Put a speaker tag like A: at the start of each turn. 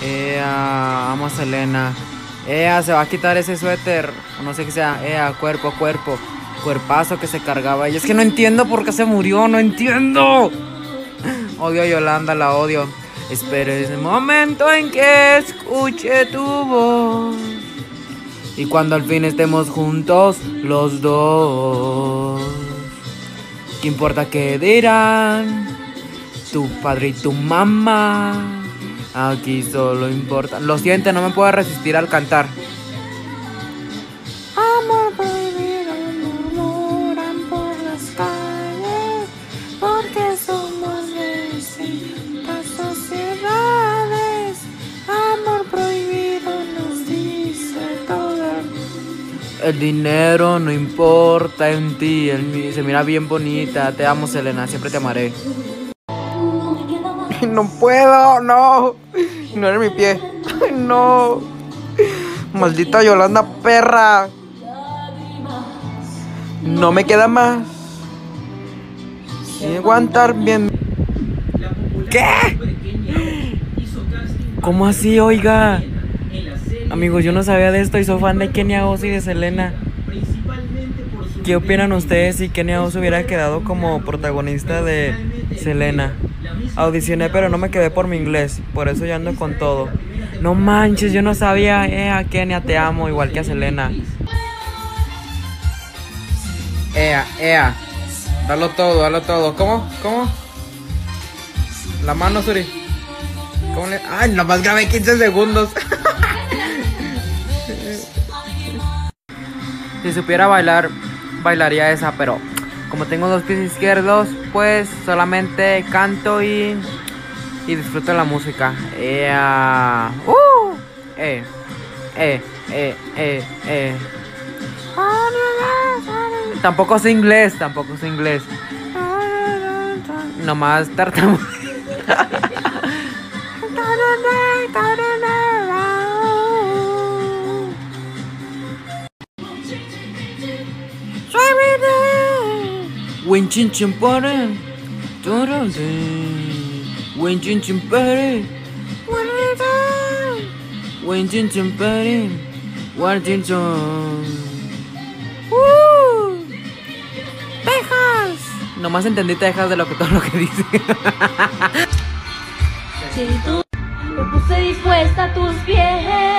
A: Amo a Selena. Se va a quitar ese suéter. O no sé qué sea. Cuerpo. Cuerpazo que se cargaba. Y es que no entiendo por qué se murió. No entiendo. Odio a Yolanda, la odio. Espero ese momento en que escuche tu voz. Y cuando al fin estemos juntos los dos. ¿Qué importa qué dirán tu padre y tu mamá? Aquí solo importa. Lo siento, no me puedo resistir al cantar. Amor prohibido murmuran por las calles, porque somos de distintas sociedades. Amor prohibido nos dice todo. El dinero no importa en ti, se mira bien bonita. Te amo, Selena, siempre te amaré. No puedo, no. No era mi pie. Ay, no. Maldita Yolanda, perra. No me queda más que aguantar bien. ¿Qué? ¿Cómo así, oiga? Amigos, yo no sabía de esto y soy fan de Kenia Oz y de Selena. ¿Qué opinan ustedes si Kenia Oz hubiera quedado como protagonista de Selena? Audicioné, pero no me quedé por mi inglés. Por eso yo ando con todo. No manches, yo no sabía. A Kenia, te amo, igual que a Selena. Dalo todo. ¿Cómo? La mano, Suri. ¿Cómo le...? Ay, nomás grabé 15 segundos. Si supiera bailar, bailaría esa, pero como tengo dos pies izquierdos, pues solamente canto y disfruto la música. Tampoco sé inglés. Nomás tartamudo. When chin chin pare, when chin chin pare, when chin chin pare, when chin chin. Texas. Nomás entendí Texas de todo lo que dice.
B: Si tú me puse dispuesta a tus pies.